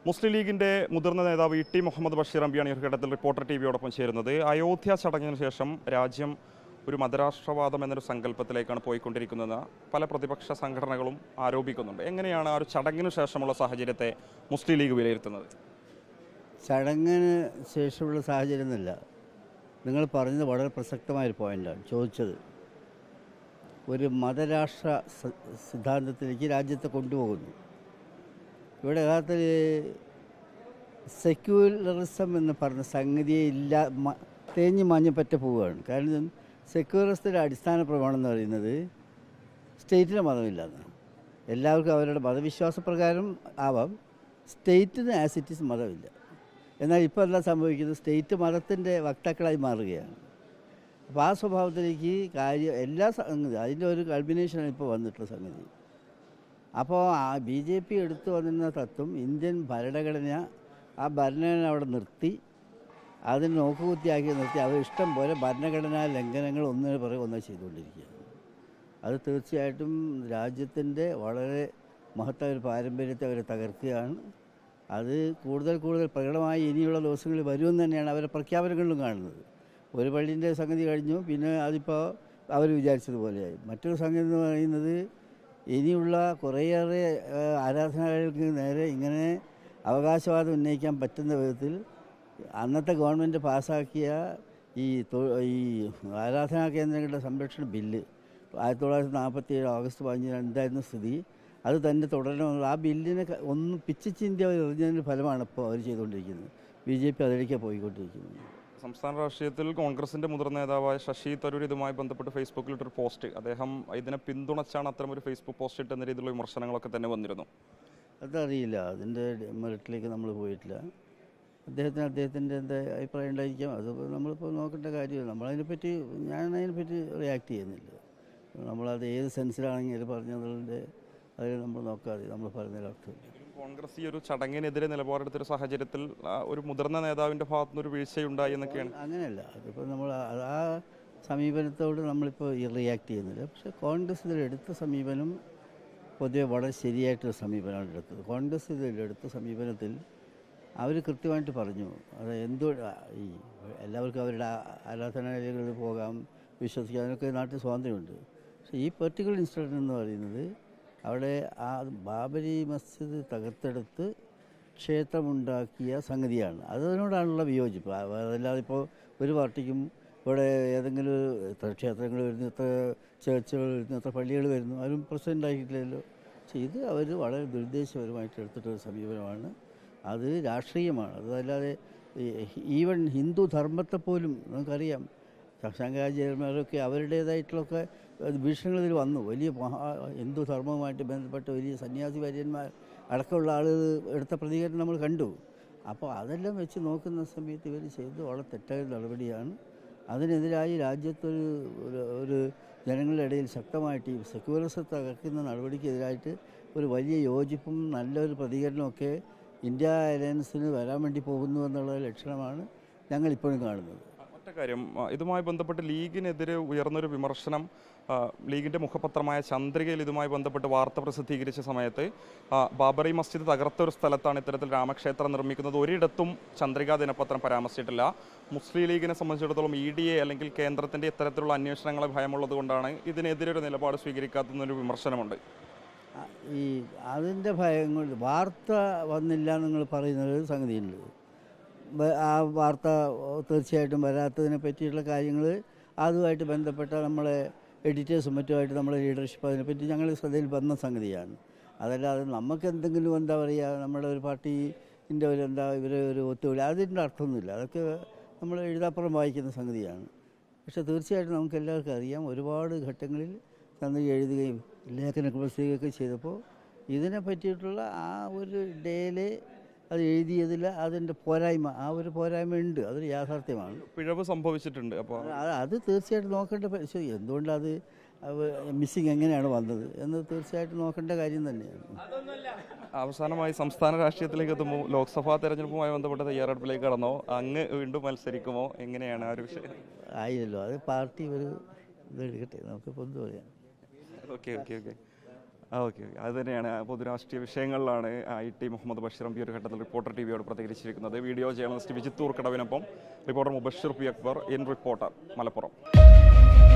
മുസ്ലിം ലീഗിന്റെ മുതിർന്ന നേതാവ് ഇ.ടി. മുഹമ്മദ് ബഷീർ എംപിയാണ് ഈ ഘട്ടത്തിൽ റിപ്പോർട്ടർ ടിവിയോടൊപ്പം ചേരുന്നത്. അയോധ്യ ചടങ്ങിന് ശേഷം രാജ്യം ഒരു മതരാഷ്ട്രവാദം എന്നൊരു സങ്കല്പത്തിലേക്കാണ് പോയിക്കൊണ്ടിരിക്കുന്നതെന്ന് പല പ്രതിപക്ഷ സംഘടനകളും ആരോപിക്കുന്നുണ്ട്. എങ്ങനെയാണ് ആ ഒരു ചടങ്ങിന് ശേഷമുള്ള സാഹചര്യത്തെ മുസ്ലിം ലീഗ് വിലയിരുത്തുന്നത്? ചടങ്ങിന് ശേഷമുള്ള സാഹചര്യം എന്നല്ല, നിങ്ങൾ പറഞ്ഞത് വളരെ പ്രസക്തമായൊരു പോയിൻ്റാണ് ചോദിച്ചത്. ഒരു മതരാഷ്ട്ര സിദ്ധാന്തത്തിലേക്ക് രാജ്യത്തെ കൊണ്ടുപോകുന്നു. ഇവിടെ യഥാർത്ഥത്തിൽ സെക്യുലറിസം എന്ന് പറഞ്ഞ സംഗതിയെ തേഞ്ഞ് മഞ്ഞപ്പറ്റ പോവുകയാണ്. കാരണം സെക്യുലറിസത്തിൻ്റെ അടിസ്ഥാന പ്രമാണം എന്ന് പറയുന്നത് സ്റ്റേറ്റിന് മതമില്ലാന്ന്. എല്ലാവർക്കും അവരുടെ മതവിശ്വാസപ്രകാരം ആവാം, സ്റ്റേറ്റിന് ആസ് ഇറ്റ് ഈസ് മതമില്ല. എന്നാൽ ഇപ്പോൾ എന്താ സംഭവിക്കുന്നത്? സ്റ്റേറ്റ് മതത്തിൻ്റെ വക്താക്കളായി മാറുകയാണ്. അപ്പോൾ ആ സ്വഭാവത്തിലേക്ക് എല്ലാ സംഗതി അതിൻ്റെ ഒരു കൾമിനേഷനാണ് ഇപ്പോൾ വന്നിട്ടുള്ള സംഗതി. അപ്പോൾ BJP എടുത്തു വന്നിരുന്ന തത്വം ഇന്ത്യൻ ഭരണഘടന, ആ ഭരണഘടന അവിടെ നിർത്തി, അതിന് നോക്കുകുത്തിയാക്കി നിർത്തി അവർ ഇഷ്ടം പോലെ ഭരണഘടനാ ലംഘനങ്ങൾ ഒന്നിനു പുറകെ ഒന്നും ചെയ്തുകൊണ്ടിരിക്കുകയാണ്. അത് തീർച്ചയായിട്ടും രാജ്യത്തിൻ്റെ വളരെ മഹത്തായ ഒരു പാരമ്പര്യത്തെ അവർ തകർക്കുകയാണ്. അത് കൂടുതൽ പ്രകടമായി ഇനിയുള്ള ദിവസങ്ങളിൽ വരുമെന്ന് തന്നെയാണ് അവരുടെ പ്രഖ്യാപനങ്ങളിലും കാണുന്നത്. ഒരു പള്ളിൻ്റെ സംഗതി കഴിഞ്ഞു, പിന്നെ അതിപ്പോൾ അവർ വിചാരിച്ചതുപോലെയായി. മറ്റൊരു സംഗതി എന്ന് പറയുന്നത് ഇനിയുള്ള കുറേയേറെ ആരാധനാലയങ്ങൾക്ക് നേരെ ഇങ്ങനെ അവകാശവാദം ഉന്നയിക്കാൻ പറ്റുന്ന വിധത്തിൽ അന്നത്തെ ഗവൺമെൻറ് പാസ്സാക്കിയ ഈ ആരാധനാ കേന്ദ്രങ്ങളുടെ സംരക്ഷണ ബില്ല് 1947 ഓഗസ്റ്റ് 15 എന്തായിരുന്നു സ്ഥിതി, അത് തന്നെ തുടരണമെന്നുള്ള ആ ബില്ലിനെ ഒന്ന് പിച്ച് ചിന്തി അവർ എറിഞ്ഞതിൻ്റെ ഫലമാണ് ഇപ്പോൾ അവർ ചെയ്തുകൊണ്ടിരിക്കുന്നത്. BJP അതിലേക്കാണ് പോയിക്കൊണ്ടിരിക്കുന്നത്. സംസ്ഥാന രാഷ്ട്രീയത്തിൽ കോൺഗ്രസിന്റെ മുതിർന്ന നേതാവായ ശശി തരൂർ ഇതുമായി ബന്ധപ്പെട്ട് ഫേസ്ബുക്കിലിട്ടൊരു പോസ്റ്റ്, അദ്ദേഹം ഇതിനെ പിന്തുണച്ചാണ് അത്തരമൊരു ഫേസ്ബുക്ക് പോസ്റ്റ് ഇട്ടെന്ന രീതിയിലുള്ള വിമർശനങ്ങളൊക്കെ തന്നെ വന്നിരുന്നു. അതറിയില്ല, അതിൻ്റെ മെറിറ്റിലേക്ക് നമ്മൾ പോയിട്ടില്ല. അദ്ദേഹത്തിൻ്റെ എന്താ അഭിപ്രായം ഉണ്ടായിരിക്കാം, അത് നമ്മളിപ്പോൾ നോക്കേണ്ട കാര്യമില്ല. ഞാനതിനെപ്പറ്റി റിയാക്ട് ചെയ്യുന്നില്ല. നമ്മളത് ഏത് സെൻസിലാണെങ്കിൽ പറഞ്ഞതിൻ്റെ അതിൽ നമ്മൾ നോക്കാതെ നമ്മൾ പറഞ്ഞതിലർത്ഥമില്ല. കോൺഗ്രസ് ഈ ഒരു ചടങ്ങിനെതിരെ നിലപാടെടുത്തൊരു സാഹചര്യത്തിൽ ഒരു മുതിർന്ന നേതാവിൻ്റെ ഭാഗത്തുനിന്നൊരു വീഴ്ചയുണ്ടായി എന്നൊക്കെയാണ്. അങ്ങനെയല്ല, അതിപ്പോൾ നമ്മൾ ആ സമീപനത്തോട് നമ്മളിപ്പോൾ റിയാക്ട് ചെയ്യുന്നില്ല. പക്ഷേ കോൺഗ്രസ് ഇതിലെടുത്ത സമീപനം പൊതുവെ വളരെ ശരിയായിട്ടൊരു സമീപനമാണ് എടുത്തത്. കോൺഗ്രസ് ഇതിലെടുത്ത സമീപനത്തിൽ അവർ കൃത്യമായിട്ട് പറഞ്ഞു, അത് ഈ എല്ലാവർക്കും അവരുടെ ആരാധനാലയങ്ങളിൽ പോകാം, വിശ്വസിക്കാം, അതിനൊക്കെ നാട്ടിൽ സ്വാതന്ത്ര്യമുണ്ട്. പക്ഷേ ഈ പെർട്ടിക്കുലർ ഇൻസിഡൻറ്റ് എന്ന് പറയുന്നത് അവിടെ ആ ബാബരി മസ്ജിദ് തകർത്തെടുത്ത് ക്ഷേത്രമുണ്ടാക്കിയ സംഗതിയാണ്. അതിനോടാണുള്ള വിയോജിപ്പ്. അതല്ലാതെ ഇപ്പോൾ ഒരു പാർട്ടിക്കും ഇവിടെ ഏതെങ്കിലും എത്ര ക്ഷേത്രങ്ങൾ വരുന്നു, എത്ര ചേർച്ചുകൾ വരുന്നു, എത്ര പള്ളികൾ വരുന്നു, ആരും പ്രസിഡൻ്റാക്കിയിട്ടില്ലല്ലോ. പക്ഷേ ഇത് അവർ വളരെ ദുരുദ്ദേശപരമായിട്ട് എടുത്തിട്ടൊരു സമീപനമാണ്. അത് രാഷ്ട്രീയമാണ്. അതല്ലാതെ ഈവൻ ഹിന്ദു ധർമ്മത്തെപ്പോലും നമുക്കറിയാം, ശങ്കരാചാര്യന്മാരൊക്കെ അവരുടേതായിട്ടുള്ളൊക്കെ ഭീഷണികൾ ഇതിൽ വന്നു. വലിയ ഹിന്ദു ധർമ്മവുമായിട്ട് ബന്ധപ്പെട്ട വലിയ സന്യാസി വര്യന്മാർ അടക്കമുള്ള ആളുകൾ എടുത്ത പ്രതികരണം നമ്മൾ കണ്ടു. അപ്പോൾ അതെല്ലാം വെച്ച് നോക്കുന്ന സമയത്ത് ഇവർ ചെയ്ത് വളരെ തെറ്റായ നടപടിയാണ്. അതിനെതിരായി രാജ്യത്തൊരു ജനങ്ങളുടെ ഇടയിൽ ശക്തമായിട്ട് ഈ സെക്യുലറിസത്തെ തകർക്കുന്ന നടപടിക്കെതിരായിട്ട് ഒരു വലിയ യോജിപ്പും നല്ലൊരു പ്രതികരണമൊക്കെ ഇന്ത്യ അലയൻസിന് വരാൻ വേണ്ടി പോകുന്നു എന്നുള്ള ലക്ഷണമാണ് ഞങ്ങളിപ്പോഴും കാണുന്നത്. മറ്റു കാര്യം, ഇതുമായി ബന്ധപ്പെട്ട് ലീഗിനെതിരെ ഉയർന്നൊരു വിമർശനം, ലീഗിൻ്റെ മുഖപത്രമായ ചന്ദ്രികയിൽ ഇതുമായി ബന്ധപ്പെട്ട് വാർത്ത പ്രസിദ്ധീകരിച്ച സമയത്ത് ബാബറി മസ്ജിദ് തകർത്ത ഒരു സ്ഥലത്താണ് ഇത്തരത്തിൽ രാമക്ഷേത്രം നിർമ്മിക്കുന്നത്. ഒരിടത്തും ചന്ദ്രിക ദിനപത്രം പരാമർശിച്ചിട്ടില്ല. മുസ്ലിം ലീഗിനെ സംബന്ധിച്ചിടത്തോളം EDA അല്ലെങ്കിൽ കേന്ദ്രത്തിൻ്റെ ഇത്തരത്തിലുള്ള അന്വേഷണങ്ങളെ ഭയമുള്ളത് കൊണ്ടാണ് ഇതിനെതിരെ ഒരു നിലപാട് സ്വീകരിക്കാത്തതെന്നൊരു വിമർശനമുണ്ട്. ഈ അതിൻ്റെ ഭയം കൊണ്ട് വാർത്ത വന്നില്ല നിങ്ങൾ പറയുന്നത് സംഗതിയുണ്ട്. ആ വാർത്ത തീർച്ചയായിട്ടും വരാത്തതിനെ പറ്റിയിട്ടുള്ള കാര്യങ്ങൾ അതുമായിട്ട് ബന്ധപ്പെട്ട നമ്മളെ എഡിറ്റേഴ്സും മറ്റുമായിട്ട് നമ്മളെ ലീഡർഷിപ്പ് അതിനെപ്പറ്റി ഞങ്ങൾ ശ്രദ്ധയിൽ വന്ന സംഗതിയാണ്. അതല്ലാതെ നമുക്ക് എന്തെങ്കിലും എന്താ പറയുക, നമ്മുടെ ഒരു പാർട്ടീൻ്റെ ഇവരെ ഒരു ഒത്തുകളി അതിൻ്റെ അർത്ഥമൊന്നുമില്ല. അതൊക്കെ നമ്മൾ എഴുതാപ്പുറം വായിക്കുന്ന സംഗതിയാണ്. പക്ഷേ തീർച്ചയായിട്ടും നമുക്ക് എല്ലാവർക്കും അറിയാം, ഒരുപാട് ഘട്ടങ്ങളിൽ തന്നു എഴുതുകയും ലേഖനങ്ങൾ പ്രസിദ്ധീകരിക്കുകയൊക്കെ ചെയ്തപ്പോൾ ഇതിനെ പറ്റിയിട്ടുള്ള ആ ഒരു ഡേയിലെ അത് എഴുതിയതിൽ അതിൻ്റെ പോരായ്മ, ആ ഒരു പോരായ്മ ഉണ്ട്, അതൊരു യാഥാർത്ഥ്യമാണ്. പിഴവ് സംഭവിച്ചിട്ടുണ്ട്. അപ്പോൾ അത് തീർച്ചയായിട്ടും നോക്കേണ്ട എന്തുകൊണ്ടത് മിസ്സിങ് എങ്ങനെയാണ് വന്നത് എന്ന് തീർച്ചയായിട്ടും നോക്കേണ്ട കാര്യം തന്നെയാണ്. അവസാനമായി സംസ്ഥാന രാഷ്ട്രീയത്തിലേക്ക് എത്തുമ്പോൾ ലോക്സഭാ തെരഞ്ഞെടുപ്പുമായി ബന്ധപ്പെട്ട തയ്യാറെടുപ്പിലേക്ക് കടന്നോ? അങ്ങ് വീണ്ടും മത്സരിക്കുമോ? എങ്ങനെയാണ് ആ ഒരു വിഷയം? ആയില്ലല്ലോ, അത് പാർട്ടി ഒരു ഇതെടുക്കട്ടെ, നമുക്കിപ്പോൾ എന്ത് പറയാം. ഓക്കെ. ഓക്കെ അത് തന്നെയാണ്. പൊതുരാഷ്ട്രീയ വിഷയങ്ങളിലാണ് IT മുഹമ്മദ് ബഷീർ ഈ ഒരു ഘട്ടത്തിൽ റിപ്പോർട്ടർ TVയോട് പ്രതികരിച്ചിരിക്കുന്നത്. വീഡിയോ ജേർണലിസ്റ്റ് വിജിത്തൂർ കടവിനൊപ്പം റിപ്പോർട്ടർ മുബഷിർ പി അക്ബർ, ഇൻ റിപ്പോർട്ടർ, മലപ്പുറം.